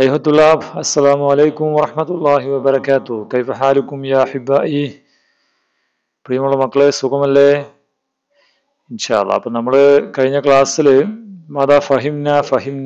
أيها الطلاب السلام عليكم ورحمة الله وبركاته كيف حالكم يا أحبائي പ്രിയമുള്ള മക്കളെ സുഖമല്ലേ ഇൻഷാല്ലാ. അപ്പം നമ്മൾ കഴിഞ്ഞ ക്ലാസ്സിൽ മദാ ഫഹിംന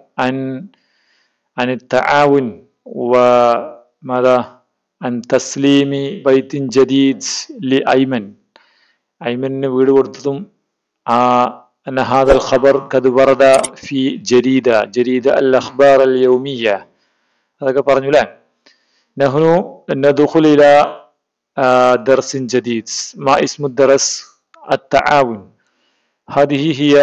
അൻ തആവുൻ വ മദാ അൻ തസ്ലീമി ബൈത്തിൻ ജദീദ് ലി ഐമന് വീട് കൊടുത്തതും أن هذا الخبر قد ورد في جريدة الأخبار اليومية هذا പറഞ്ഞുല്ലേ. نحن ندخل إلى درس جديد. ما اسم الدرس؟ التعاون. هذه هي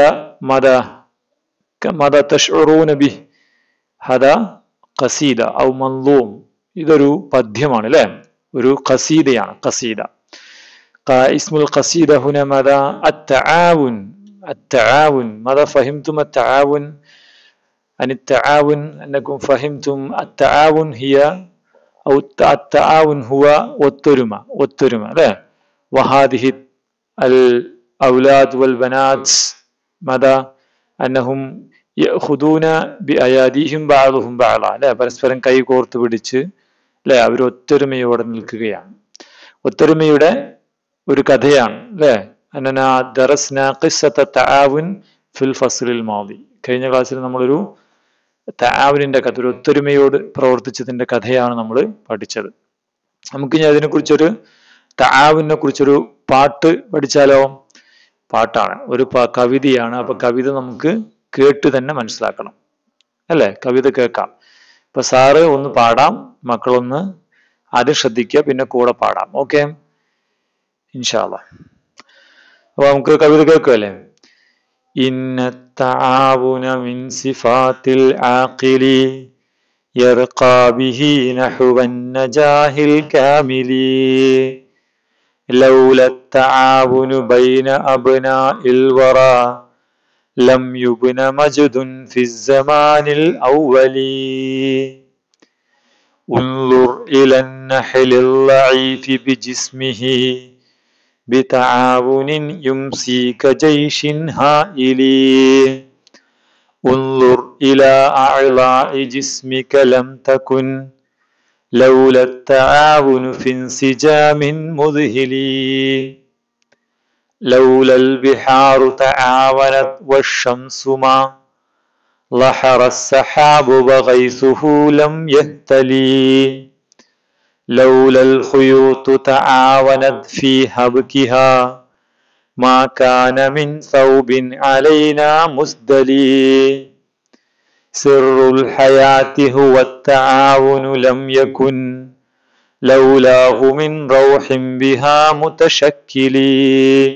ماذا تشعرون به؟ هذا قصيدة أو منظوم. ഇതൊരു പദ്യമാണ് അല്ലേ, ഒരു ഖസീദയാണ്. ഖസീദ اسم القصيدة هنا ماذا؟ التعاون. ماذا فهمتم التعاون؟ عن التعاون أنكم فهمتم التعاون هي أو التعاون هو والترمة لا. وهذه الأولاد والبنات ماذا؟ أنهم يأخذون بأياديهم بعضهم بعضا لا. പരസ്പരം കൈ കോർത്ത് പിടിച്ച് അല്ലെ അവർ ഒത്തൊരുമയോടെ നിൽക്കുകയാണ്. ഒത്തൊരുമയുടെ ഒരു കഥയാണ് അല്ലേ. أننا درسنا قصة التعاون في الفصل الماضي. കഴിഞ്ഞ ക്ലാസ്സിൽ നമ്മളൊരു തആവുനിന്റെ കഥ, ഒരു ഒത്തൊരുമയോട് പ്രവർത്തിച്ചതിന്റെ കഥയാണ് നമ്മൾ പഠിച്ചത്. നമുക്ക് ഇനി അതിനെക്കുറിച്ചൊരു തആവുനെ കുറിച്ചൊരു പാട്ട് പഠിച്ചാലോ? പാട്ടാണ്, ഒരു കവിതയാണ്. അപ്പൊ കവിത നമുക്ക് കേട്ട് തന്നെ മനസ്സിലാക്കണം അല്ലേ. കവിത കേൾക്കാം. ഇപ്പൊ സാറ് ഒന്ന് പാടാം, മക്കളൊന്ന് ആദ്യം ശ്രദ്ധിക്കുക, പിന്നെ കൂടെ പാടാം. ഓക്കെ ഇൻഷാ അല്ലാഹ്. അപ്പൊ നമുക്ക് കവിത കേൾക്കുമല്ലേ. ഇന്ന തആവുന മിൻ സിഫാത്തിൽ ആഖിലി യർഖാ ബിഹി നഹ്വൻ നജാഹിൽ കാമിലി ലൗല തആവുന ബൈന അബ്നാഇൽ വറാ ലം യുബ്ന മജ്ദുൻ ഫി സമാനിൽ അവ്വലി ഉൻളുർ ഇലൻ നഹ്ലിൽ ലഈഫി ബിജിസ്മിഹി بتعاون يمسي كجيش هائل انظر إلى أعضاء جسمك لم تكن لولا التعاون في انسجام مذهل لولا البحار تعاونت والشمس ما ظهر السحاب وغيثه لم يهتلي لولا الخيوط تعاونت في هبكها ما كان من ثوب علينا مسدلي سر الحياة هو التعاون لم يكن لولاه من روح بها متشكلي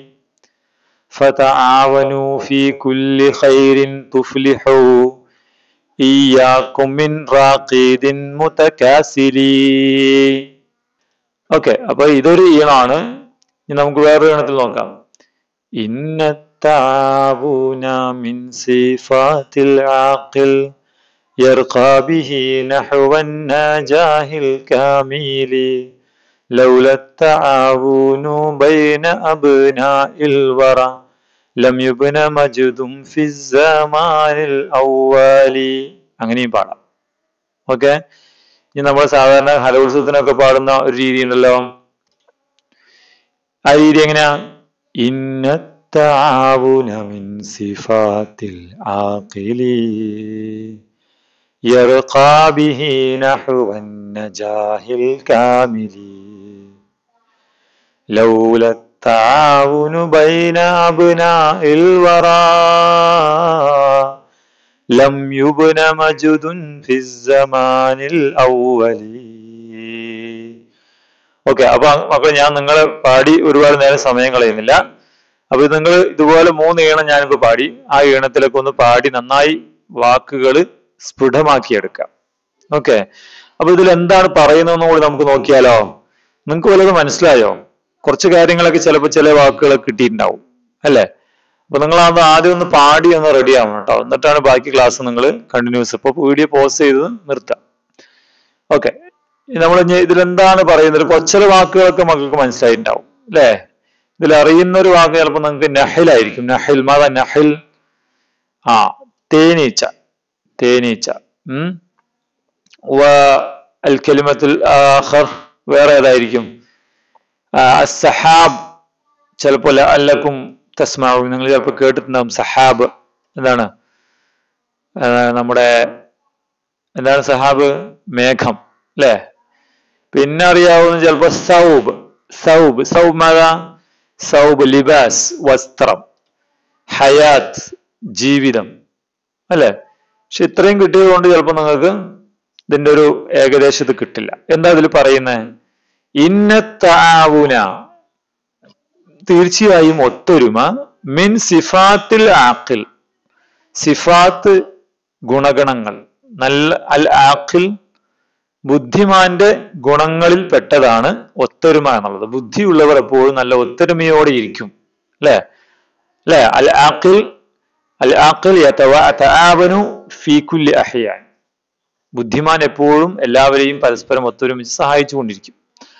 فتعاونوا في كل خير تفلحوا إياكم من راقد متكاسلي. ഓക്കെ, അപ്പൊ ഇതൊരു ഈണാണ്. ഇനി നമുക്ക് വേറൊരു ഈണത്തിൽ നോക്കാം. ഇന്ന തആവുന മിൻ സിഫാത്തിൽ ആഖിൽ യർഖാ ബിഹി നഹ്വൻ നജാഹിൽ കാമിലി ലൗല തആവുനു ബൈന അബ്നാഇൽ വറാ ലം യുബ്ന മജ്ദും ഫി സമാനിൽ അവ്വലി. അങ്ങനെയും പാടാം. ഓക്കെ, ഇനി നമ്മൾ സാധാരണ കലോത്സവത്തിനൊക്കെ പാടുന്ന ഒരു രീതി ഉണ്ടല്ലോ. ആ രീതി എങ്ങനെയാ? ഇന്ന തആവുന മിൻ സിഫാത്തിൽ ആഖിലി യർഖാ ബിഹി നഹ്വൻ നജാഹിൽ കാമിലി ലൗല التعاون بين أبناء الورى لم يبن مجد في الزمان الأول. ഓക്കെ, അപ്പൊ മക്കളെ ഞാൻ നിങ്ങളെ പാടി ഒരുപാട് നേരം സമയം കളയുന്നില്ല. അപ്പൊ നിങ്ങൾ ഇതുപോലെ 3 ഈണം ഞാനിപ്പോ പാടി, ആ ഈണത്തിലൊക്കെ ഒന്ന് പാടി നന്നായി വാക്കുകൾ സ്ഫുടമാക്കിയെടുക്കാം. ഓക്കെ, അപ്പൊ ഇതിൽ എന്താണ് പറയുന്നതെന്ന് കൂടി നമുക്ക് നോക്കിയാലോ. നിങ്ങൾക്ക് വല്ലതും മനസ്സിലായോ? കുറച്ച് കാര്യങ്ങളൊക്കെ ചിലപ്പോൾ ചില വാക്കുകളൊക്കെ കിട്ടിയിട്ടുണ്ടാവും അല്ലേ. അപ്പൊ നിങ്ങൾ അത് ആദ്യം ഒന്ന് പാടി ഒന്ന് റെഡി ആവണം കേട്ടോ. എന്നിട്ടാണ് ബാക്കി ക്ലാസ് നിങ്ങൾ കണ്ടിന്യൂസ്. ഇപ്പൊ വീഡിയോ പോസ് ചെയ്ത് നിർത്താം. ഓക്കെ, നമ്മൾ ഇതിലെന്താണ് പറയുന്നത്? ചില വാക്കുകളൊക്കെ മക്കൾക്ക് മനസ്സിലായിട്ടുണ്ടാവും അല്ലേ. ഇതിൽ അറിയുന്ന ഒരു വാക്ക് ചിലപ്പോൾ നിങ്ങൾക്ക് നഹിലായിരിക്കും. നഹിൽ, മാതാ നഹിൽ? തേനീച്ച. അൽ കലിമത്തുൽ ആഖർ വേറെ ഏതായിരിക്കും? സഹാബ് ചിലപ്പോൾ അല്ലക്കും തസ്മാഉൻ, നിങ്ങൾ ചിലപ്പോൾ കേട്ടിട്ടുണ്ടാവും. സഹാബ് എന്താണ്? നമ്മുടെ എന്താണ് സഹാബ്? മേഘം അല്ലെ. പിന്നെ അറിയാവുന്ന ചിലപ്പോ സൗബ്. സൗബ് സൗബ് മാതാ? സൗബ് ലിബാസ്, വസ്ത്രം. ഹയാത്ത്, ജീവിതം അല്ലെ. പക്ഷെ ഇത്രയും കിട്ടിയത് കൊണ്ട് ചിലപ്പോൾ നിങ്ങൾക്ക് ഇതിന്റെ ഒരു ഏകദേശത്ത് കിട്ടില്ല. എന്താ ഇതിൽ പറയുന്നത്? ഇന്ന തആവുന, തീർച്ചയായും ഒത്തൊരുമ, മിൻ സിഫാത്തിൽ ആഖിൽ, സിഫാത്ത് ഗുണഗണങ്ങൾ, നല്ല അൽ ആഖിൽ ബുദ്ധിമാന്റെ ഗുണങ്ങളിൽ പെട്ടതാണ് ഒത്തൊരുമ എന്നുള്ളത്. ബുദ്ധിയുള്ളവർ എപ്പോഴും നല്ല ഒത്തൊരുമയോടെ ഇരിക്കും അല്ലെ. അല്ലെ, അൽ ആഖിൽ, അൽ ആഖിൽ യതആവനു ഫീ കുല്ലി അഹ്യാൻ, ബുദ്ധിമാൻ എപ്പോഴും എല്ലാവരെയും പരസ്പരം ഒത്തൊരുമിച്ച് സഹായിച്ചു കൊണ്ടിരിക്കും.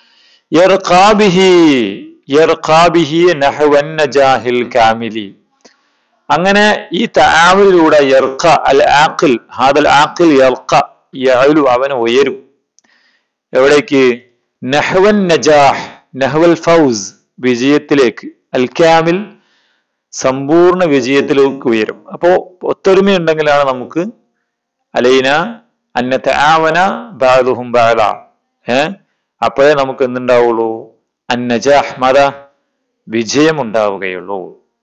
യർഖാ ബിഹി നഹ്വൻ നജാഹിൽ കാമിലി, അങ്ങനെ ഈ തആവുനിലൂടെ യർഖ അൽ ആഖിൽ, ഹാദൽ ആഖിൽ യർഖ യഅലു, അവൻ ഉയരും. എവിടേക്ക്? നഹ്വൻ നജാഹ്, നഹ്വൽ ഫൗസ്, വിജയത്തിലേക്ക്. അൽ കാമിൽ, സമ്പൂർണ്ണ വിജയത്തിലേക്ക് ഉയരും. അപ്പോ ഒത്തൊരുമയുണ്ടെങ്കിലാണ് നമുക്ക് അലൈന അന്ന തആവന ബഅദുഹും ബഅദ, അപ്പോഴേ നമുക്ക് എന്തുണ്ടാവുള്ളൂ? അന്നജാഹ്, മത വിജയം ഉണ്ടാവുകയുള്ളൂ.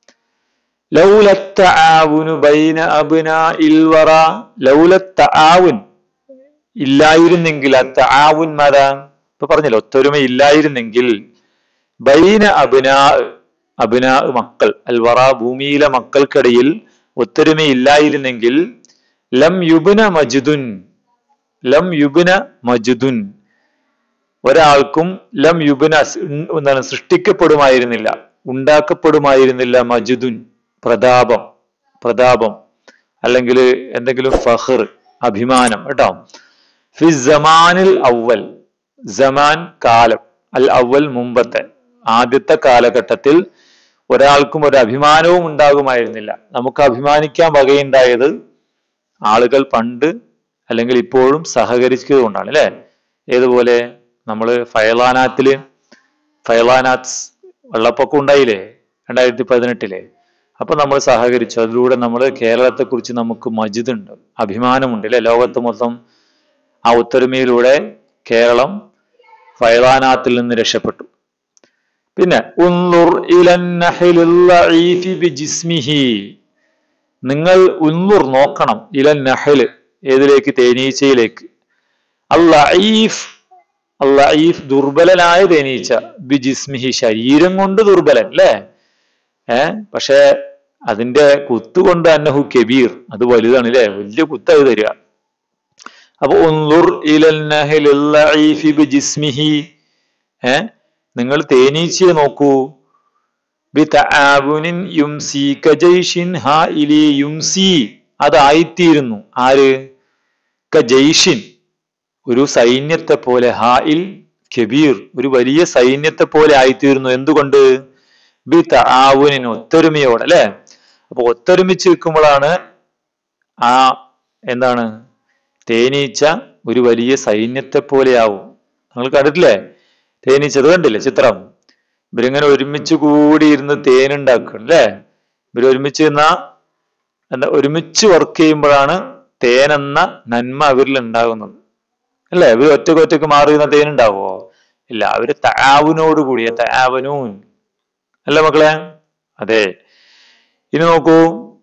ലൗല തആവുനു ബൈന അബ്നാഇൽ വറ, ലൗല തആവുൻ, ഇല്ലായിരുന്നെങ്കിൽ, തആവുൻ മത ഇപ്പൊ പറഞ്ഞല്ലോ, ഒത്തൊരുമ ഇല്ലായിരുന്നെങ്കിൽ, ബൈന അബ്നാ, അബ്നാ മക്കൾ, അൽ വറ ഭൂമിയിലെ മക്കൾക്കിടയിൽ ഒത്തൊരുമയില്ലായിരുന്നെങ്കിൽ, ലം യുബ്ന മജ്ദുൻ, ലം യുബ്ന മജ്ദുൻ, ഒരാൾക്കും ലം യുബ്ന എന്താണ് സൃഷ്ടിക്കപ്പെടുമായിരുന്നില്ല, ഉണ്ടാക്കപ്പെടുമായിരുന്നില്ല. മജ്ദുൻ പ്രതാപം, പ്രതാപം അല്ലെങ്കിൽ എന്തെങ്കിലും ഫഖർ, അഭിമാനം കേട്ടോ. ഫി സമാനിൽ അവൽ, സമാൻ കാലം, അൽ അവൽ മുമ്പത്തെ, ആദ്യത്തെ കാലഘട്ടത്തിൽ ഒരാൾക്കും ഒരു അഭിമാനവും ഉണ്ടാകുമായിരുന്നില്ല. നമുക്ക് അഭിമാനിക്കാൻ വകയുണ്ടായത് ആളുകൾ പണ്ട് അല്ലെങ്കിൽ ഇപ്പോഴും സഹകരിച്ചത് കൊണ്ടാണ് അല്ലെ. ഏതുപോലെ നമ്മൾ ഫയലാനാത്തില്, ഫയലാനാത്ത് വെള്ളപ്പൊക്കം ഉണ്ടായില്ലേ 2018, അപ്പൊ നമ്മൾ സഹകരിച്ചു. അതിലൂടെ നമ്മൾ കേരളത്തെ കുറിച്ച് നമുക്ക് മജിദ് ഉണ്ട്, അഭിമാനമുണ്ട് അല്ലെ. ലോകത്ത് മൊത്തം ആ ഒത്തൊരുമയിലൂടെ കേരളം ഫയലാനാത്തിൽ നിന്ന് രക്ഷപ്പെട്ടു. പിന്നെ ഉൻളുർ ഇലൻ നഹ്ലിൽ ലഈഫി ബിജിസ്മിഹി, നിങ്ങൾ ഉൻളുർ നോക്കണം, ഇലൻ നഹ്ല് ഏതിലേക്ക്? തേനീച്ചയിലേക്ക്. അൽ ലഈഫ്, അൽ ലഈഫ് ദുർബലനായ തേനീച്ച, ബിജിസ്മിഹി ശരീരം കൊണ്ട് ദുർബലൻ അല്ലേ. പക്ഷെ അതിന്റെ കുത്തുകൊണ്ട് അന്നഹു കബീർ, അത് വലുതാണ് അല്ലെ, വലിയ കുത്തായി തരിക. അപ്പൊ ഉൻളുർ ഇലൻ നഹ്ലിൽ ലഈഫി ബിജിസ്മിഹി, നിങ്ങൾ തേനീച്ചയെ നോക്കൂ. ബിതആവുനിൻ യുംസി കജൈഷിൻ ഹാഇലി യുംസി, അതായിത്തീരുന്നു. ആര്? കജൈഷിൻ, ഒരു സൈന്യത്തെ പോലെ. ഹാഇൽ കബീർ, ഒരു വലിയ സൈന്യത്തെ പോലെ ആയിത്തീരുന്നു. എന്തുകൊണ്ട്? ബിതആവുനിൻ, ഒത്തൊരുമയോടെ അല്ലെ. അപ്പൊ ഒത്തൊരുമിച്ച് നിൽക്കുമ്പോഴാണ് ആ എന്താണ് തേനീച്ച ഒരു വലിയ സൈന്യത്തെ പോലെ ആവും. നിങ്ങൾ കണ്ടിട്ടില്ലേ തേനീച്ച? അത് കണ്ടില്ലേ ചിത്രം? ഇവരിങ്ങനെ ഒരുമിച്ച് കൂടി ഇരുന്ന് തേനുണ്ടാക്കും അല്ലെ. ഇവർ ഒരുമിച്ച് എന്താ ഒരുമിച്ച് വർക്ക് ചെയ്യുമ്പോഴാണ് തേനെന്ന നന്മ അവരിൽ ഉണ്ടാകുന്നത് അല്ലെ. ഇവർ ഒറ്റക്ക് മാറിയുന്ന തേനുണ്ടാവോ? ഇല്ല, അവര് തആവുനോട് കൂടിയ, തആവനൂൻ അല്ല മക്കളെ? അതെ. ഇനി നോക്കൂ,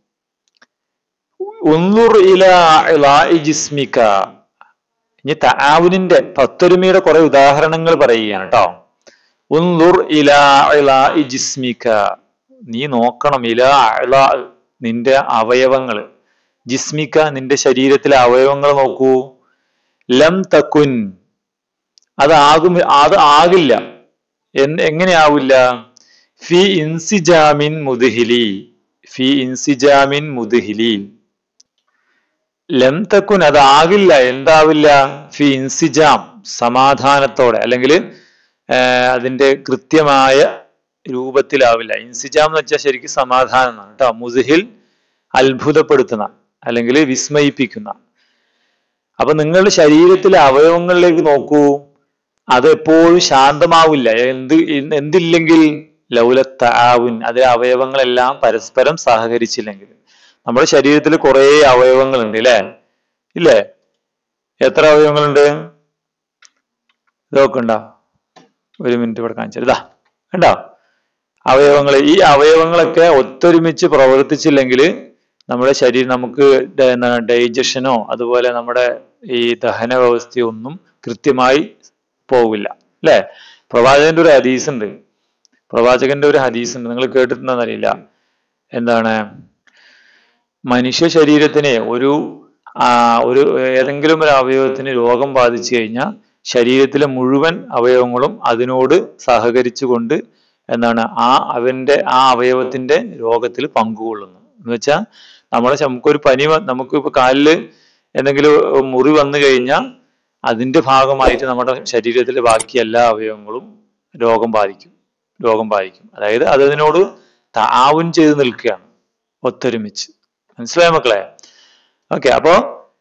ഉൻളുർ ഇലാ ഇളാഇ ജിസ്മിക, ഇനി തആവുനിന്റെ ഒത്തൊരുമയുടെ കുറെ ഉദാഹരണങ്ങൾ പറയുകയാണ് കേട്ടോ. ഉൻളുർ ഇലാ ഇളാഇ ജിസ്മിക, നീ നോക്കണം. ഇലാ ഇളാ, നിന്റെ അവയവങ്ങൾ. ജിസ്മിക, നിന്റെ ശരീരത്തിലെ അവയവങ്ങൾ നോക്കൂ. ലം തകുൻ, അത് ആകില്ല. എങ്ങനെയാവില്ല? ഫി ഇൻസിജാമിൻ മുദ്ഹിലി, ഫി ഇൻസിജാമിൻ മുദ്ഹിലി. ലം തകുൻ, അതാകില്ല. എന്താവില്ല? ഫി ഇൻസിജാം, സമാധാനത്തോടെ, അല്ലെങ്കിൽ അതിന്റെ കൃത്യമായ രൂപത്തിലാവില്ല. ഇൻസിജാം എന്ന് വെച്ചാൽ ശരിക്കും സമാധാനം എന്നാണ് കേട്ടോ. മുസ്ഹിൽ, അത്ഭുതപ്പെടുത്തുന്ന അല്ലെങ്കിൽ വിസ്മയിപ്പിക്കുന്ന. അപ്പൊ നിങ്ങളുടെ ശരീരത്തിലെ അവയവങ്ങളിലേക്ക് നോക്കൂ, അത് എപ്പോഴും ശാന്തമാവില്ല. എന്തില്ലെങ്കിൽ ലൗലത്താവുൻ, അതിലെ അവയവങ്ങളെല്ലാം പരസ്പരം സഹകരിച്ചില്ലെങ്കിൽ. നമ്മുടെ ശരീരത്തിൽ കുറെ അവയവങ്ങളുണ്ട് അല്ലേ? ഇല്ലേ? എത്ര അവയവങ്ങളുണ്ട്? ഇതൊക്കെ ഉണ്ടോ? ഒരു മിനിറ്റ് ഇവിടെ കാണിച്ചത്. ഇതാ കണ്ടോ അവയവങ്ങൾ. ഈ അവയവങ്ങളൊക്കെ ഒത്തൊരുമിച്ച് പ്രവർത്തിച്ചില്ലെങ്കിൽ നമ്മുടെ ശരീരം നമുക്ക് ഡൈജഷനോ അതുപോലെ നമ്മുടെ ഈ ദഹന വ്യവസ്ഥയോ ഒന്നും കൃത്യമായി പോകില്ല അല്ലെ? പ്രവാചകന്റെ ഒരു ഹദീസ് ഉണ്ട്, നിങ്ങൾ കേട്ടിട്ടുണ്ടെന്നറിയില്ല. എന്താണ്? മനുഷ്യ ശരീരത്തിന് ഒരു ഏതെങ്കിലും ഒരു അവയവത്തിന് രോഗം ബാധിച്ചു കഴിഞ്ഞാൽ ശരീരത്തിലെ മുഴുവൻ അവയവങ്ങളും അതിനോട് സഹകരിച്ചുകൊണ്ട് എന്താണ് ആ അവയവത്തിന്റെ രോഗത്തിൽ പങ്കുകൊള്ളുന്നു. എന്ന് വെച്ചാൽ നമുക്കൊരു പനി, നമുക്കിപ്പോ കാലില് എന്തെങ്കിലും മുറി വന്നു കഴിഞ്ഞാൽ അതിന്റെ ഭാഗമായിട്ട് നമ്മുടെ ശരീരത്തിലെ ബാക്കി എല്ലാ അവയവങ്ങളും രോഗം ബാധിക്കും. അതായത് അതിനോട് താവുൻ ചെയ്ത് നിൽക്കുകയാണ്, ഒത്തൊരുമിച്ച്. മനസ്സിലായ മക്കളെ? ഓക്കെ. അപ്പോ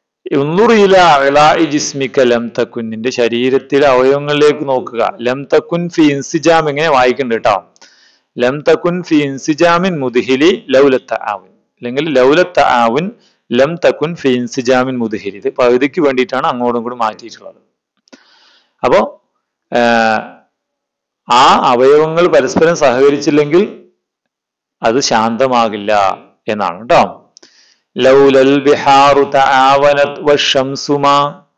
ജിസ്മിക ലം തക്കുൻ, നിന്റെ ശരീരത്തിലെ അവയവങ്ങളിലേക്ക് നോക്കുക. ലം തക്കുൻ ഫി ഇൻസിജാം, എങ്ങനെ വായിക്കുന്നുണ്ട് കേട്ടോ. ലം തക്കുൻ ഫി ഇൻസിജാമിൻ മുദ്ഹിലി ലൗലത്താവുൻ, അല്ലെങ്കിൽ ലൗലത്താവുൻ ലം തക്കുൻ ഫി ഇൻസിജാമിൻ മുദ്ഹിലി. ഇത് പകുതിക്ക് വേണ്ടിയിട്ടാണ് അങ്ങോട്ടും ഇങ്ങോട്ടും മാറ്റിയിട്ടുള്ളത്. അപ്പോ ആ അവയവങ്ങൾ പരസ്പരം സഹകരിച്ചില്ലെങ്കിൽ അത് ശാന്തമാകില്ല എന്നാണ് കേട്ടോ. ലൗലൽ ബിഹാറു തആവനത് വശംസുമാ,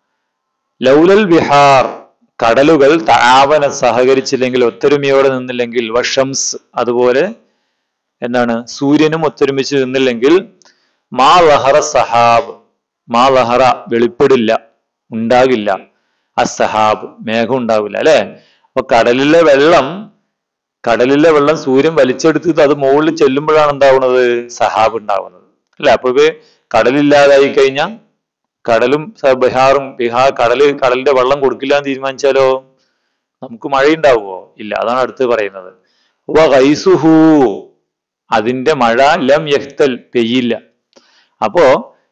ലൗലൽ ബിഹാർ, കടലുകൾ തആവന സഹകരിച്ചില്ലെങ്കിൽ, ഒത്തൊരുമയോടെ നിന്നില്ലെങ്കിൽ, വശംസ്, അതുപോലെ എന്താണ് സൂര്യനും ഒത്തൊരുമിച്ച് നിന്നില്ലെങ്കിൽ, മാ ലഹറ സഹാബ്, മാ ലഹറ വെളിപ്പെടില്ല, ഉണ്ടാകില്ല, അസഹാബ് മേഘം ഉണ്ടാവില്ല അല്ലെ? അപ്പൊ കടലിലെ വെള്ളം സൂര്യൻ വലിച്ചെടുത്തിട്ട് അത് മുകളിൽ ചെല്ലുമ്പോഴാണ് എന്താവുന്നത്? സഹാബ് ഉണ്ടാവുന്നത് അല്ലെ? അപ്പൊ കടലില്ലാതായി കഴിഞ്ഞാൽ കടലും കടലിന്റെ വെള്ളം കൊടുക്കില്ല എന്ന് തീരുമാനിച്ചാലോ നമുക്ക് മഴയുണ്ടാവുമോ? ഇല്ല. അതാണ് അടുത്ത് പറയുന്നത്. ഗൈസുഹു, അതിന്റെ മഴ ലം യഹ്തൽ, പെയ്യില്ല. അപ്പോ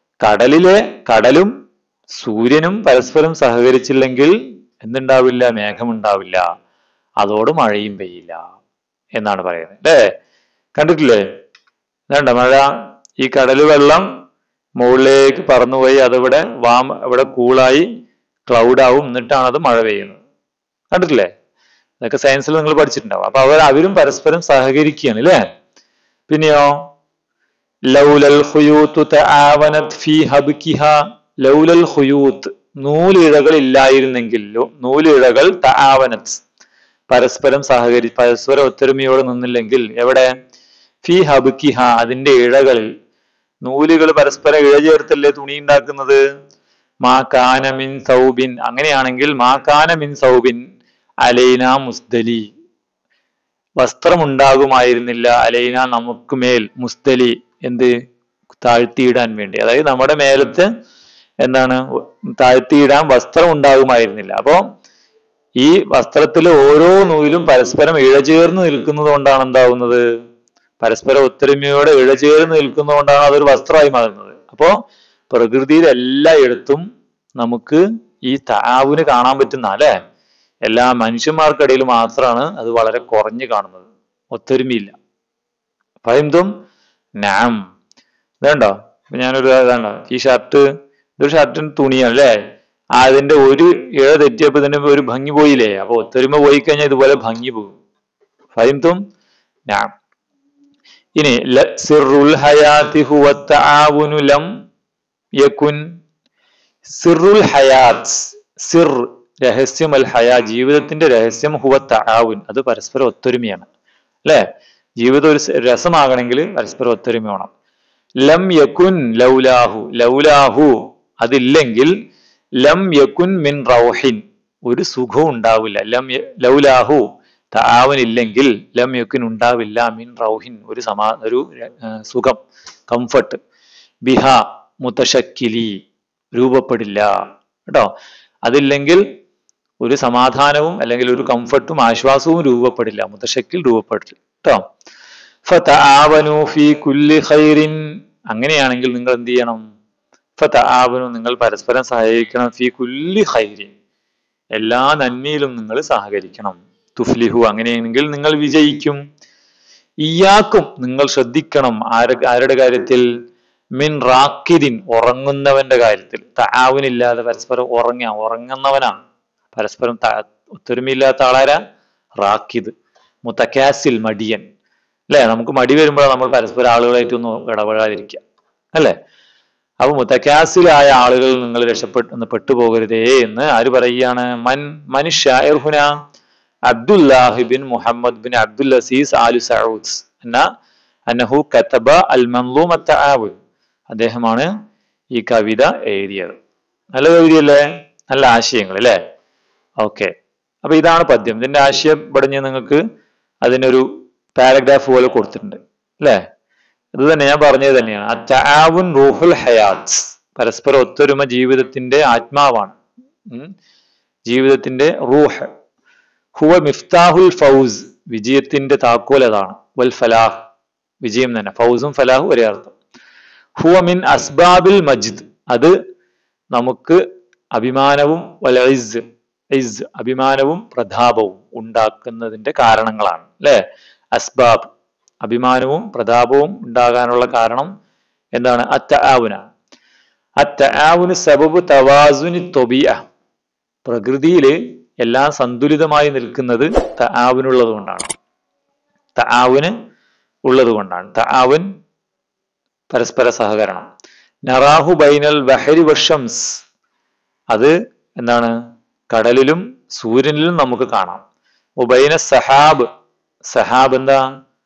കടലും സൂര്യനും പരസ്പരം സഹകരിച്ചില്ലെങ്കിൽ എന്തുണ്ടാവില്ല? മേഘമുണ്ടാവില്ല, അതോട് മഴയും പെയ്യില്ല എന്നാണ് പറയുന്നത് അല്ലേ? കണ്ടിട്ടില്ലേ? വേണ്ട മഴ, ഈ കടല് വെള്ളം മുകളിലേക്ക് പറന്നുപോയി അതിവിടെ ഇവിടെ കൂളായി ക്ലൗഡാവും, എന്നിട്ടാണ് അത് മഴ പെയ്യുന്നത്. കണ്ടിട്ടില്ലേ? ഇതൊക്കെ സയൻസിൽ നിങ്ങൾ പഠിച്ചിട്ടുണ്ടാവും. അപ്പൊ അവരും പരസ്പരം സഹകരിക്കുകയാണ് അല്ലേ? പിന്നെയോ ലൗലൽ ഖുയൂത്ത് തആവനത് ഫീ ഹബ്കിഹാ, ലൗലൽ ഖുയൂത്ത്, നൂലിഴകൾ ഇല്ലായിരുന്നെങ്കിൽ, നൂലിഴകൾ തആവനത് പരസ്പരം ഒത്തൊരുമയോടെ നിന്നില്ലെങ്കിൽ, എവിടെ? ഫീ ഹബ്കിഹ, അതിന്റെ ഇഴകളിൽ. നൂലുകൾ പരസ്പരം ഇഴ ചേർത്തല്ലേ തുണി ഉണ്ടാക്കുന്നത്. മാ കാന മിൻ സൗബിൻ, അങ്ങനെയാണെങ്കിൽ മാ കാന മിൻ സൗബിൻ അലൈന മുസ്ദലി, വസ്ത്രമുണ്ടാകുമായിരുന്നില്ല, അലൈന നമുക്ക് മേൽ, മുസ്ദലി എന്ത്? താഴ്ത്തിയിടാൻ വേണ്ടി. അതായത് നമ്മുടെ മേലത്ത് എന്താണ്? താഴ്ത്തിയിടാൻ വസ്ത്രം ഉണ്ടാകുമായിരുന്നില്ല. അപ്പോ ഈ വസ്ത്രത്തിൽ ഓരോ നൂലും പരസ്പരം ഇഴചേർന്ന് നിൽക്കുന്നത് കൊണ്ടാണ് എന്താവുന്നത്? പരസ്പരം ഒത്തൊരുമയോടെ ഇഴചേർന്ന് നിൽക്കുന്നതുകൊണ്ടാണ് അതൊരു വസ്ത്രമായി മാറുന്നത്. അപ്പോ പ്രകൃതിയിൽ എല്ലായിടത്തും നമുക്ക് ഈ താവുന് കാണാൻ പറ്റുന്ന അല്ലെ? എല്ലാ മനുഷ്യന്മാർക്കിടയിൽ മാത്രമാണ് അത് വളരെ കുറഞ്ഞു കാണുന്നത്, ഒത്തൊരുമയില്ല. പറയുന്നതും നാം ഇതുണ്ടോ? ഇതാണ്ടോ ഈ ഇതൊരു ഷർട്ടിന് തുണിയാണ് അല്ലേ? അതിന്റെ ഒരു ഇഴ തെറ്റിയപ്പോ തന്നെ ഒരു ഭംഗി പോയില്ലേ? അപ്പൊ ഒത്തൊരുമ പോയി കഴിഞ്ഞാൽ ഇതുപോലെ ഭംഗി പോകും. പറയുന്നതും നാം. ഇനി സിറുൽ ഹയാത്തി ഹുവ തആവുനു ലം യകുൻ, സിറുൽ ഹയാത്ത്, സിർ രഹസ്യം, അൽ ഹയാ ജീവിതത്തിന്റെ രഹസ്യം, ഹുവ തആവുൻ അത് പരസ്പര ഒത്തൊരുമയാണ് അല്ലെ? ജീവിതം ഒരു രസമാകണമെങ്കിൽ പരസ്പര ഒത്തൊരുമ വേണം. ലം യകുൻ ലൗലാഹു, ലൗലാഹു അതില്ലെങ്കിൽ, ലം യകുൻ മിൻ റൗഹിൻ ഒരു സുഖവും ഉണ്ടാവില്ല. ലൗലാഹു തആവനില്ലെങ്കിൽ ലം യകുൻ ഉണ്ടാവില്ല, മിൻ റൗഹിൻ ഒരു സുഖം, കംഫർട്ട്, ബിഹ മുതശക്കിലി രൂപപ്പെടില്ല കേട്ടോ. അതില്ലെങ്കിൽ ഒരു സമാധാനവും അല്ലെങ്കിൽ ഒരു കംഫർട്ടും ആശ്വാസവും രൂപപ്പെടില്ല, മുതശക്കിൽ രൂപപ്പെടില്ല കേട്ടോ. ഫതആവനു ഫീ കുല്ലി ഖൈറിൻ, അങ്ങനെയാണെങ്കിൽ നിങ്ങൾ എന്ത് ചെയ്യണം? ഫതആവനു നിങ്ങൾ പരസ്പരം സഹകരിക്കണം ഫീ കുല്ലി ഖൈരിൻ എല്ലാ നന്മയിലും നിങ്ങൾ സഹകരിക്കണം. തുഫ്ലിഹു അങ്ങനെയെങ്കിൽ നിങ്ങൾ വിജയിക്കും. ഇയ്യാക്കും നിങ്ങൾ ശ്രദ്ധിക്കണം. ആരുടെ കാര്യത്തിൽ? മിൻ റാക്കിദിൻ ഉറങ്ങുന്നവന്റെ കാര്യത്തിൽ. തആവുനില്ലാതെ പരസ്പരം ഉറങ്ങുന്നവനാണ്. പരസ്പരം ഒത്തൊരുമയില്ലാത്ത ആളാരാ? റാക്കിദ്. മുതക്കാസിൽ മടിയൻ അല്ലെ? നമുക്ക് മടി വരുമ്പോഴാണ് നമ്മൾ പരസ്പരം ആളുകളായിട്ടൊന്നും ഇടപെടാതിരിക്കുക അല്ലെ? അപ്പൊ മുതക്കാസിലായ ആളുകൾ നിങ്ങൾ പെട്ടുപോകരുതേ എന്ന് ആര് പറയുകയാണ്? മനുഷ്യാഹുന അബ്ദുല്ലാഹി ബിൻ മുഹമ്മദ് ബിൻ അബ്ദുൽ അസീസ് ആലു സഊദ് അന്നഹു കതബ അൽ മൻലൂമ തആവുൻ. അദ്ദേഹമാണ് ഈ കവിത എഴുതിയത്. നല്ല കവിതയല്ലേ? നല്ല ആശയങ്ങൾ അല്ലേ? ഓക്കെ. അപ്പൊ ഇതാണ് പദ്യം. ഇതിന്റെ ആശയം പഠിഞ്ഞ് നിങ്ങൾക്ക് അതിനൊരു പാരഗ്രാഫ് പോലെ കൊടുത്തിട്ടുണ്ട് അല്ലെ? ഇത് തന്നെ ഞാൻ പറഞ്ഞത് തന്നെയാണ്. അത്തആവുൻ റൂഹുൽ ഹയാത്ത്. പരസ്പര ഒത്തൊരുമ ജീവിതത്തിന്റെ ആത്മാവാണ്, ജീവിതത്തിന്റെ റൂഹ്. ഹുവ മിഫ്താഹുൽ ഫൗസ് വിജയത്തിന്റെ താക്കോൽ അതാണ്. വൽ ഫലാഹ് വിജയം തന്നെ. ഫൗസും ഫലാഹും ഒരേ അർത്ഥം. ഹുവ മിൻ അസ്ബാബിൽ മജ്ദ് അത് നമുക്ക് അഭിമാനവും വൽ ഇസ് അഭിമാനവും പ്രതാപവും ഉണ്ടാക്കുന്നതിന്റെ കാരണങ്ങളാണ് അല്ലെ? അസ്ബാബ് അഭിമാനവും പ്രതാപവും ഉണ്ടാകാനുള്ള കാരണം എന്താണ്? അത്തആവുന സബബു തവാസുനി ത്വബിഅ പ്രകൃതിയില് എല്ലാം സന്തുലിതമായി നിൽക്കുന്നത് തആവുനുള്ളത് കൊണ്ടാണ്. തആവുന് ഉള്ളത് കൊണ്ടാണ്. തആവുൻ പരസ്പര സഹകരണം. നറാഹു ബൈനൽ ബഹരി വശംസ് അത് എന്താണ്? കടലിലും സൂര്യനിലും നമുക്ക് കാണാം. ഉബൈന സഹാബ് സഹാബ് എന്താ?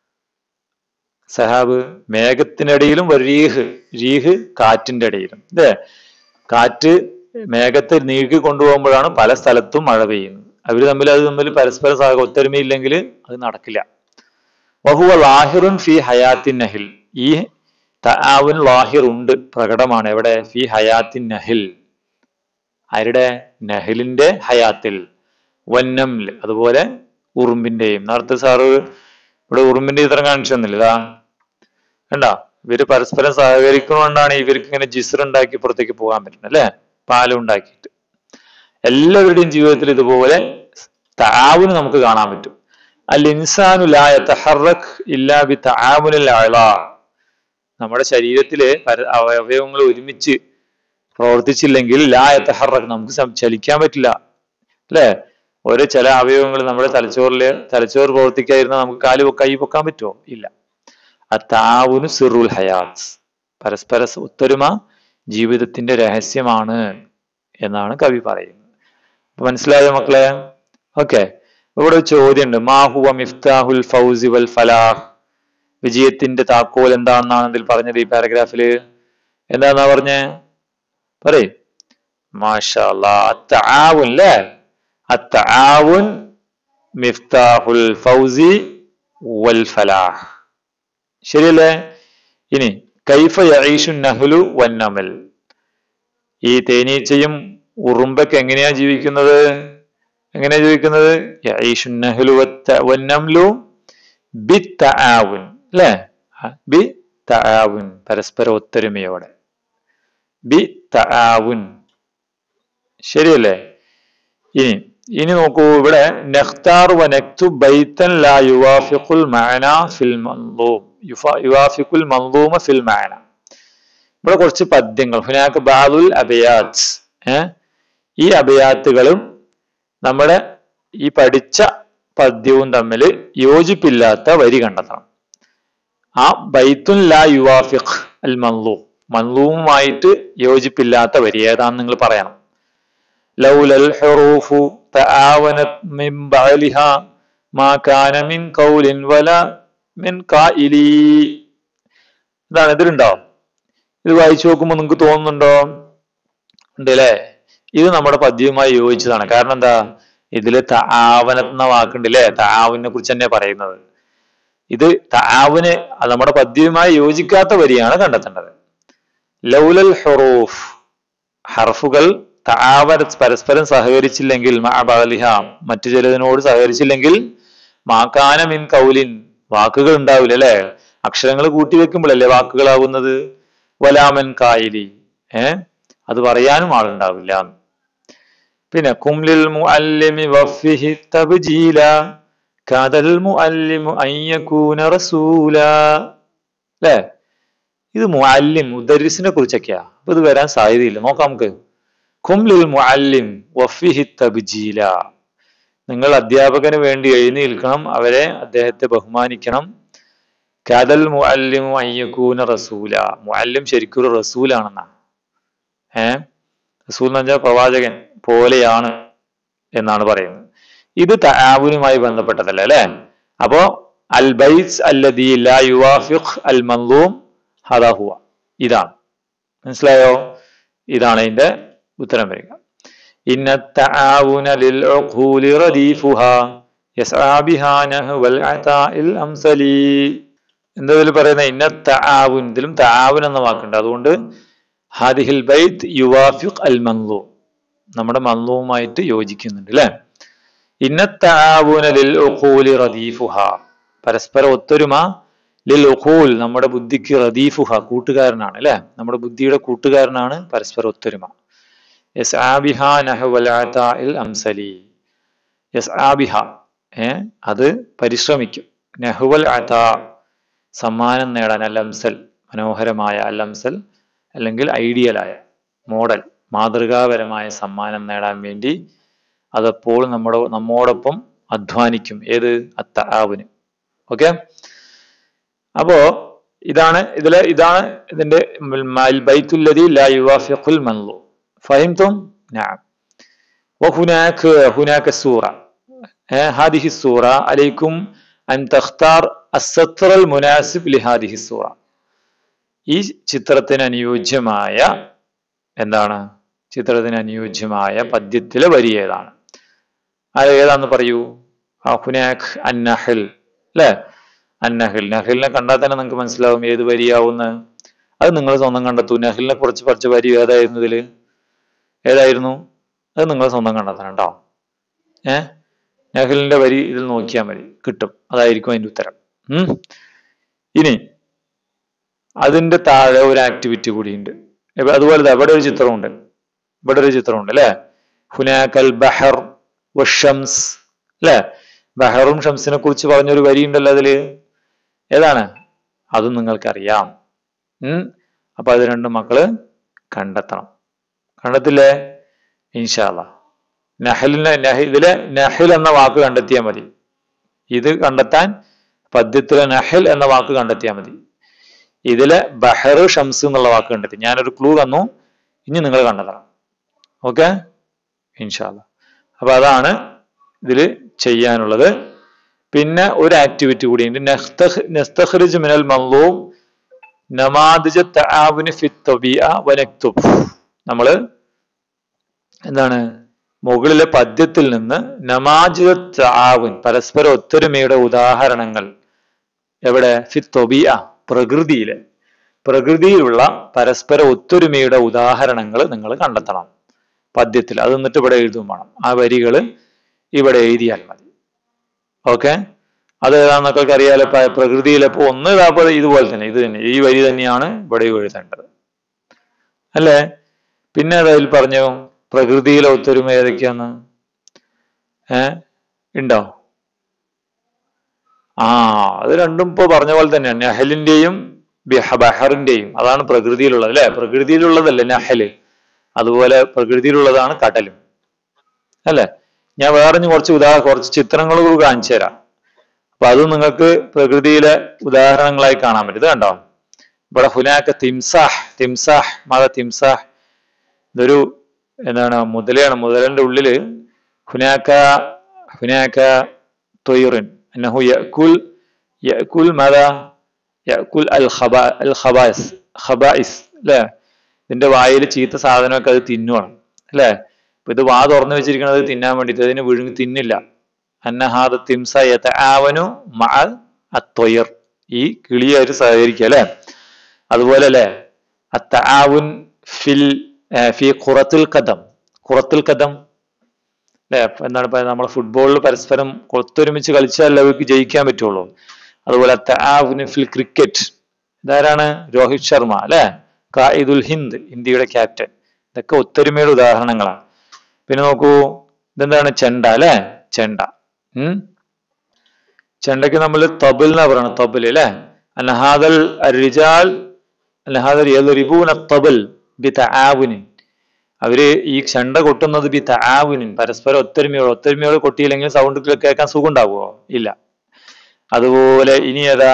സഹാബ് മേഘത്തിനിടയിലും രീഹ് കാറ്റിന്റെ ഇടയിലും അല്ലേ? കാറ്റ് മേഘത്തെ നീക്കി കൊണ്ടുപോകുമ്പോഴാണ് പല സ്ഥലത്തും മഴ പെയ്യുന്നത്. അത് തമ്മിൽ പരസ്പര ഒത്തൊരുമയില്ലെങ്കിൽ അത് നടക്കില്ല. വഹുവ ലാഹിറുൻ ഫി ഹയാത്തിൻ നഹിൽ ഈ തആവുൻ ലാഹിർ ഉണ്ട്, പ്രകടമാണ്. എവിടെ? ഫി ഹയാത്തിൻ നഹിൽ ആരുടെ? നഹിലിന്റെ ഹയാത്തിൽ. വന്നംൽ അതുപോലെ ഉറുമ്പിന്റെയും. നേരത്തെ സാറ് ഇവിടെ ഉറുമ്പിന്റെ ചിത്രം കാണിച്ചു തന്നില്ല? ഇതാ കണ്ട, ഇവര് പരസ്പരം സഹകരിക്കുന്നതുകൊണ്ടാണ് ഇവർക്ക് ഇങ്ങനെ ജിസ്ർ ഉണ്ടാക്കി പുറത്തേക്ക് പോകാൻ പറ്റുന്നത് അല്ലെ? പാലം ഉണ്ടാക്കിയിട്ട്. എല്ലാവരുടെയും ജീവിതത്തിൽ ഇതുപോലെ തആവുന് നമുക്ക് കാണാൻ പറ്റും. അൽ ഇൻസാനു ലാ യതഹറക് ഇല്ലാ ബി തആവുനിൽ അഅ്ളാ നമ്മുടെ ശരീരത്തിലെ അവയവങ്ങൾ ഒരുമിച്ച് പ്രവർത്തിച്ചില്ലെങ്കിൽ ലാ യതഹറക് നമുക്ക് ചലിക്കാൻ പറ്റില്ല അല്ലെ? ഓരോ ചില അവയവങ്ങൾ നമ്മുടെ തലച്ചോറ് പ്രവർത്തിക്കാതിരുന്നാൽ നമുക്ക് കൈ പൊക്കാൻ പറ്റുമോ? ഇല്ല. അത്തആവുനു സിറുൽ ഹയാത്ത് പരസ്പര ഒത്തൊരുമ ജീവിതത്തിന്റെ രഹസ്യമാണ് എന്നാണ് കവി പറയുന്നത്. അപ്പൊ മനസ്സിലായോ മക്കളെ? ഓക്കെ. ഇവിടെ ചോദ്യമുണ്ട്. മാ ഹുവ മിഫ്താഹുൽ ഫൗസി വൽ ഫലാഹ് വിജയത്തിന്റെ താക്കോൽ എന്താണെന്നാണ് ഇതിൽ പറഞ്ഞത്. ഈ പാരഗ്രാഫില് എന്താന്നാ പറഞ്ഞേ? പറയ്. മാഷാ അല്ലാഹ്. അത്തആവുൻ അല്ലേ? അത്തആവുൻ മിഫ്താഹുൽ ഫൗസി വൽ ഫലാഹ്. ശരിയല്ലേ? ഇനി കൈഫ യഈഷു നഹ്ലു വന്നമൽ ഈ തേനീച്ചയും ഉറുമ്പൊക്കെ എങ്ങനെയാ ജീവിക്കുന്നത്? യഈഷു നഹ്ലു വന്നംലു ബിത്തആവുൻ അല്ലേ? ബിത്തആവുൻ പരസ്പര ഒത്തൊരുമയോടെ. ബിത്തആവുൻ ശരിയല്ലേ? ഇനി നോക്കൂ, ഇവിടെ നഖ്താർ വ നക്തുബ് ബൈതൻ ലാ യുവാഫിഖുൽ മഅന ഫിൽ മൻളൂം യുവാഫിഖുൽ മൻളൂമ ഫിൽ മഅന. ഇവിടെ കുറച്ച് പദ്യങ്ങൾ. ഹുനാക ബഅദുൽ അബയാത്ത് ഈ അബയാത്തുകളും നമ്മുടെ ഈ പഠിച്ച പദ്യവും തമ്മിൽ യോജിപ്പില്ലാത്ത വരി കണ്ടെത്തണം. ആ ബൈത്തുൻ ലാ യുവാഫിഖ് അൽ മൻളൂം മൻളൂമുമായിട്ട് യോജിപ്പില്ലാത്ത വരി ഏതാണെന്ന് നിങ്ങൾ പറയണം. ലൗലൽ ഹുറൂഫു തആവനത് മിൻ ബഅലിഹാ മാ കാന മിൻ ഖൗലിൻ വലാ മിൻ ഖായിലി. ഇതാണ്. ഇതിലുണ്ടോ? ഇത് വായിച്ചു നോക്കുമ്പോൾ നിങ്ങൾക്ക് തോന്നുന്നുണ്ടോ? ഉണ്ട് അല്ലേ? ഇത് നമ്മുടെ പദ്യവുമായി യോജിച്ചതാണ്. കാരണം എന്താ? ഇതില് തആവനത് എന്ന വാക്കുണ്ട് അല്ലേ? തആവുനെ കുറിച്ച് തന്നെ പറയുന്നത്. ഇത് തആവുന് നമ്മുടെ പദ്യവുമായി യോജിക്കാത്ത വരിയാണ് കണ്ടെത്തേണ്ടത്. ലൗലൽ ഹുറൂഫ് ഹർഫുകൾ തആവനത് പരസ്പരം സഹകരിച്ചില്ലെങ്കിൽ മഅബഅലിഹ മറ്റു ചിലതിനോട് സഹകരിച്ചില്ലെങ്കിൽ മാകാന മിൻ ഖൗലിൻ വാക്കുകൾ ഉണ്ടാവില്ല അല്ലെ? അക്ഷരങ്ങൾ കൂട്ടി വെക്കുമ്പോഴല്ലേ വാക്കുകളാവുന്നത്. വലാമൻ കായിലി അത് പറയാനും ആളുണ്ടാവില്ല. പിന്നെ കുംലിൽ മുഅല്ലിമി വഫിഹി തബ്ജീല കാദൽ മുഅല്ലിമു അൻ യകൂന റസൂല. അല്ലേ? ഇത് മുഅല്ലിം മുദരിസിനെ കുറിച്ചൊക്കെയാ. അപ്പൊ ഇത് വരാൻ സാധ്യതയില്ല. നോക്കാം നമുക്ക്. കുംലിൽ മുഅല്ലിം വഫിഹി തബ്ജീല. നിങ്ങൾ അധ്യാപകന് വേണ്ടി എഴുന്നേൽക്കണം, അദ്ദേഹത്തെ ബഹുമാനിക്കണം. കാദൽ മുഅല്ലിമു അൻ യകൂന റസൂല. മുഅല്ലിം ശരിക്കൊരു റസൂലാണെന്നാ. റസൂൽ എന്ന് പറഞ്ഞാൽ പ്രവാചകൻ പോലെയാണ് എന്നാണ് പറയുന്നത്. ഇത് തആവുനുമായി ബന്ധപ്പെട്ടതല്ല അല്ലെ. അപ്പോ അൽ ബൈത്ത് അല്ലദീ ലാ യുവാഫിഖ് അൽ മൻളൂം ഹദാ ഹുവ. ഇതാണ്. മനസ്സിലായോ? ഇതാണ് ഇതിന്റെ ഉത്തരം വരിക. ഇന്ന തആവുന ലിൽ ഉഖൂലി റദീഫുഹാ യസ്ആ ബിഹാ നഹ്വൽ അതാഇൽ അംസലി. എന്താ ഇതിൽ പറയുന്നത്? ഇന്ന തആവുൻ, ഇതിലും തആവുൻ എന്ന വാക്കുണ്ട്. അതുകൊണ്ട് ഹാദിഹിൽ ബൈത്ത് യുവാഫിഖ് അൽ മൻളൂം, നമ്മുടെ മൻളൂമായിട്ട് യോജിക്കുന്നുണ്ട് അല്ലെ. ഇന്ന തആവുന ലിൽ ഉഖൂലി റദീഫുഹ, പരസ്പര ഒത്തൊരുമ. ലിൽ ഉഖൂൽ, നമ്മുടെ ബുദ്ധിക്ക്. റദീഫുഹ, കൂട്ടുകാരനാണ് അല്ലെ. നമ്മുടെ ബുദ്ധിയുടെ കൂട്ടുകാരനാണ് പരസ്പര ഒത്തൊരുമ. യസ്ആ ബിഹാ നഹ്വൽ അതാഇൽ അംസലി. യസ്ആ ബിഹ, അത് പരിശ്രമിക്കും. നഹ്വൽ അതാ, സമ്മാനം നേടാൻ. അൽ അംസൽ, മനോഹരമായ. അൽ അംസൽ അല്ലെങ്കിൽ ഐഡിയലായ, മോഡൽ, മാതൃകാപരമായ സമ്മാനം നേടാൻ വേണ്ടി അതപ്പോൾ നമ്മോടൊപ്പം അധ്വാനിക്കും. ഏത്? അത്തആവുന്. ഓക്കെ. അപ്പോ ഇതാണ് ഇതിന്റെ ബൈത്തുല്ലദീ ലാ യുവാഫിഖുൽ മൻളൂം. ഫഹിംതും? നഅം. വഹുനാക സൂറ, ഹാദിഹി സൂറ അലൈക്കും അൻ തഖ്താർ അസ്സത്രൽ മുനാസിബ് ലിഹാദിഹി സൂറ. ഈ ചിത്രത്തിന് അനുയോജ്യമായ എന്താണ്? ചിത്രത്തിന് അനുയോജ്യമായ പദ്യത്തിലെ വരി ഏതാണ്? അത് ഏതാന്ന് പറയൂ. ഹുനാക് അന്നഹൽ അല്ലെ. അന്നഹൽ, നഹലിനെ കണ്ടാൽ തന്നെ നിങ്ങൾക്ക് മനസ്സിലാവും ഏത് വരിയാവുന്ന്. അത് നിങ്ങൾ സ്വന്തം കണ്ടെത്തൂ. നഹലിനെ കുറിച്ച് പഠിച്ച വരി ഏതായിരുന്നു? ഏതായിരുന്നു? അത് നിങ്ങൾ സ്വന്തം കണ്ടെത്തണം കേട്ടോ. നഹലിന്റെ വരി ഇതിൽ നോക്കിയാൽ മതി, കിട്ടും. അതായിരിക്കും അതിന്റെ ഉത്തരം. ഇനി അതിന്റെ താഴെ ഒരു ആക്ടിവിറ്റി കൂടിയുണ്ട്. അതുപോലെ ഇവിടെ ഒരു ചിത്രമുണ്ട്. അല്ലെ. ഹുനാകൽ ബഹർ വശംസ് അല്ലെ. ബഹറും ഷംസിനെ കുറിച്ച് പറഞ്ഞൊരു വരി ഉണ്ടല്ലോ അതില്. ഏതാണ്? അതും നിങ്ങൾക്കറിയാം. അപ്പൊ അത് രണ്ടും മക്കള് കണ്ടെത്തണം. കണ്ടെത്തില്ലേ? ഇൻഷാ അല്ലാഹ്. ഇതിലെ നഹൽ എന്ന വാക്ക് കണ്ടെത്തിയാൽ മതി. ഇത് കണ്ടെത്താൻ പദ്യത്തിലെ നഹൽ എന്ന വാക്ക് കണ്ടെത്തിയാൽ മതി. ഇതിലെ ബഹർ ഷംസ് എന്നുള്ള വാക്ക് കണ്ടെത്തി. ഞാനൊരു ക്ലൂ തന്നു, ഇനി നിങ്ങൾ കണ്ടെത്തണം. ഓക്കെ, ഇൻഷാ അല്ലാഹ്. അപ്പൊ അതാണ് ഇതില് ചെയ്യാനുള്ളത്. പിന്നെ ഒരു ആക്ടിവിറ്റി കൂടിയുണ്ട്. നസ്തഖ്രിജ് മിനൽ മൻളൂം നമാദിജ തആവുനി ഫി തബീഅ വനക്തുബ്. നമ്മള് എന്താണ് മുകളിലെ പദ്യത്തിൽ നിന്ന് നമാദിജ തആവുൻ, പരസ്പര ഒത്തൊരുമയുടെ ഉദാഹരണങ്ങൾ എവിടെ? ഫി തബീഅ, പ്രകൃതിയിലുള്ള പരസ്പര ഒത്തൊരുമയുടെ ഉദാഹരണങ്ങൾ നിങ്ങൾ കണ്ടെത്തണം പദ്യത്തിൽ. അത് എന്നിട്ട് ഇവിടെ എഴുതും വേണം. ആ വരികൾ ഇവിടെ എഴുതിയാൽ മതി. ഓക്കെ, അത് ഏതാന്നൊക്കെ അറിയാലോ. പ്രകൃതിയിലെ ഒന്ന് ഇതുപോലെ തന്നെ, ഇത് തന്നെ, ഈ വരി തന്നെയാണ് ഇവിടെ എഴുതേണ്ടത് അല്ലേ. പിന്നെ അതിൽ പറഞ്ഞു പ്രകൃതിയിലെ ഒത്തൊരുമ ഏതൊക്കെയാന്ന് ഉണ്ടോ? അത് രണ്ടും ഇപ്പൊ പറഞ്ഞ പോലെ തന്നെയാണ്. നഹലിന്റെയും ബഹറിന്റെയും. അതാണ് പ്രകൃതിയിലുള്ളത് അല്ലെ. പ്രകൃതിയിലുള്ളതല്ലേ നഹല്, അതുപോലെ പ്രകൃതിയിലുള്ളതാണ് കടലും അല്ലെ. ഞാൻ വേറെ കുറച്ച് ചിത്രങ്ങൾ കാണിച്ചു തരാം. അപ്പൊ അത് നിങ്ങൾക്ക് പ്രകൃതിയിലെ ഉദാഹരണങ്ങളായി കാണാൻ പറ്റും. ഇത് കണ്ടോ? ഇവിടെ ഹുനാക തിംസാഹ് തിംസാഹ്. ഇതൊരു എന്താണ്? മുതലയാണ്. മുതലന്റെ ഉള്ളില് ഹുനാക തൊയ്റിൻ അന്നഹു യഅകുൽ മാദാ യഅകുൽ അൽ ഖബായിസ് അല്ലെ. ഇതിന്റെ വായിൽ ചീത്ത സാധനമൊക്കെ അത് തിന്നുവാണ് അല്ലെ. അപ്പൊ ഇത് വാ തുറന്നു വെച്ചിരിക്കുന്നത് തിന്നാൻ വേണ്ടിയിട്ട്, അതിന് വിഴുങ്ങി തിന്നില്ല. അന്നഹാദ തിംസ യതആവനു മഅ അത്വയർ, ഈ കിളിയായിട്ട് സഹകരിക്കുക അല്ലെ. അതുപോലെ അല്ലെ അത്തആവുൻ ഫി ഖുറത്തുൽ ഖദം അല്ലെ. എന്താണ് നമ്മൾ ഫുട്ബോളിൽ പരസ്പരം ഒത്തൊരുമിച്ച് കളിച്ചാൽ അവർക്ക് ജയിക്കാൻ പറ്റുള്ളൂ. അതുപോലെ അത്തആവുൻ ഫിൽ ക്രിക്കറ്റ്, ഇതാരാണ്? രോഹിത് ശർമ്മ അല്ലെ. ഖായിദുൽ ഹിന്ദ്, ഇന്ത്യയുടെ ക്യാപ്റ്റൻ. ഇതൊക്കെ ഒത്തൊരുമയുടെ ഉദാഹരണങ്ങളാണ്. പിന്നെ നോക്കൂ, ഇതെന്താണ്? ചെണ്ട അല്ലെ? ചെണ്ട. ചെണ്ടയ്ക്ക് നമ്മൾ തബിൽ എന്നാ പറയണം. തബിൽ അല്ലെ? അൻഹാദൽ റിജാൽ അൻഹാദൽ യദ്രിബൂന തബിൽ ബിതആവുനിൻ. അവര് ഈ ചെണ്ട കൊട്ടുന്നത് ബിതആവുനിൻ, പരസ്പരം ഒത്തൊരുമയോട് കൊട്ടിയില്ലെങ്കിൽ സൗണ്ട് കേൾക്കാൻ സുഖം ഉണ്ടാവുമോ? ഇല്ല. അതുപോലെ ഇനി ഏതാ?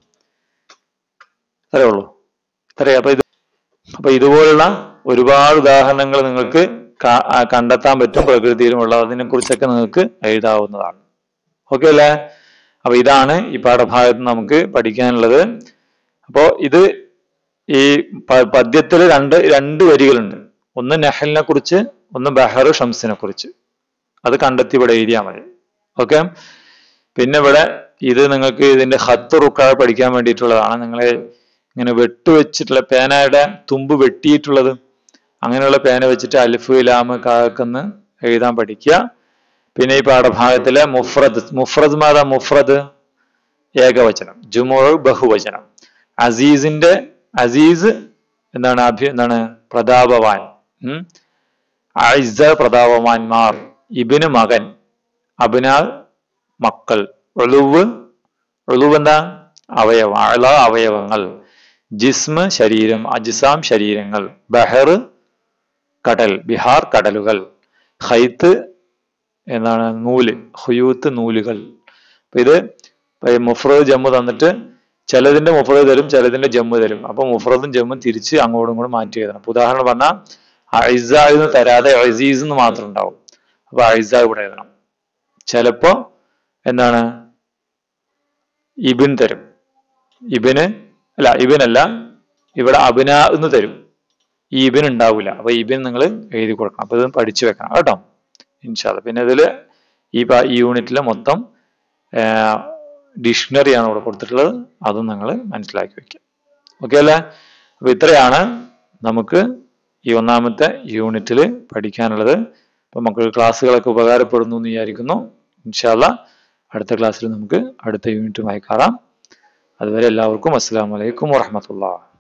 അത്രേ ഉള്ളൂ. ഇത്രേ. അപ്പൊ ഇതുപോലുള്ള ഒരുപാട് ഉദാഹരണങ്ങൾ നിങ്ങൾക്ക് കണ്ടെത്താൻ പറ്റും പ്രകൃതിയിലുമുള്ള. അതിനെ കുറിച്ചൊക്കെ നിങ്ങൾക്ക് എഴുതാവുന്നതാണ്. ഓക്കെ അല്ലേ? അപ്പൊ ഇതാണ് ഈ പാഠഭാഗത്ത് നമുക്ക് പഠിക്കാനുള്ളത്. അപ്പോ ഇത് ഈ പദ്യത്തിൽ രണ്ട് വരികളുണ്ട്. ഒന്ന് നഹലിനെ കുറിച്ച്, ഒന്ന് ബഹർ ഷംസിനെ കുറിച്ച്. അത് കണ്ടെത്തി ഇവിടെ എഴുതിയാൽ മതി. ഓക്കെ. പിന്നെ ഇവിടെ ഇത് നിങ്ങൾക്ക് ഇതിന്റെ ഹത്ത് റുക്ക പഠിക്കാൻ വേണ്ടിയിട്ടുള്ളതാണ്. നിങ്ങളെ ഇങ്ങനെ വെട്ടുവെച്ചിട്ടുള്ള പേനയുടെ തുമ്പ് വെട്ടിയിട്ടുള്ളത്, അങ്ങനെയുള്ള പേന വെച്ചിട്ട് അലിഫ് ലാമ് കാക്കെന്ന് എഴുതാൻ പഠിക്കുക. പിന്നെ ഈ പാഠഭാഗത്തിലെ മുഫ്രദ് മാതാ? മുഫ്രദ് ഏകവചനം, ജുമുഅ് ബഹുവചനം. അസീസ് എന്താണ്? പ്രതാപവാൻ. അഇസ്സ പ്രതാപവാൻമാർ. ഇബ്ന് മകൻ, അബ്നാ മക്കൾ. ഉളുവ് എന്താ? അവയവം. അഅല അവയവങ്ങൾ. ജിസ്മ് ശരീരം, അജ്സാം ശരീരങ്ങൾ. ബഹർ കടൽ, ബിഹാർ കടലുകൾ. ഖൈത്ത് എന്താണ്? നൂല്, ഖുയൂത്ത് നൂലുകൾ. അപ്പൊ ഇത് മുഫ്രദ് ജമ്മു തന്നിട്ട് ചിലതിന്റെ മുഫ്രദ് തരും, ചിലതിന്റെ ജമ്മു തരും. അപ്പൊ മുഫ്രദും ജമ്മും തിരിച്ച് അങ്ങോട്ടും ഇങ്ങോട്ടും മാറ്റി എഴുതണം. ഉദാഹരണം പറഞ്ഞാൽ അഇസ്സ എന്ന് തരാതെ അസീസ് എന്ന് മാത്രം ഉണ്ടാവും. അപ്പൊ അഇസ്സ ഇവിടെ എഴുതണം. ചിലപ്പോ എന്താണ്? ഇബിൻ തരും. ഇബിനല്ല, ഇവിടെ അബ്ന എന്ന് തരും. ഈ ഇബിൻ ഉണ്ടാവില്ല. അപ്പൊ ഇബിൻ നിങ്ങൾ എഴുതി കൊടുക്കണം. അപ്പൊ ഇത് പഠിച്ചു വെക്കണം കേട്ടോ, ഇൻഷാ അല്ലാഹ്. പിന്നെ ഇതില് ഈ യൂണിറ്റിലെ മൊത്തം ഡിക്ഷണറിയാണ് ഇവിടെ കൊടുത്തിട്ടുള്ളത്. അതും നിങ്ങൾ മനസ്സിലാക്കി വെക്കുക. ഓക്കെ അല്ലേ? അപ്പൊ ഇത്രയാണ് നമുക്ക് ഈ ഒന്നാമത്തെ യൂണിറ്റിൽ പഠിക്കാനുള്ളത്. അപ്പൊ മക്കൾക്ക് ക്ലാസ്സുകളൊക്കെ ഉപകാരപ്പെടുന്നു എന്ന് വിചാരിക്കുന്നു. ഇൻഷാ അല്ലാഹ് അടുത്ത ക്ലാസ്സിൽ നമുക്ക് അടുത്ത യൂണിറ്റുമായി കാണാം. അതുവരെ എല്ലാവർക്കും അസ്സലാമു അലൈക്കും വറഹ്മത്തുള്ളാഹി.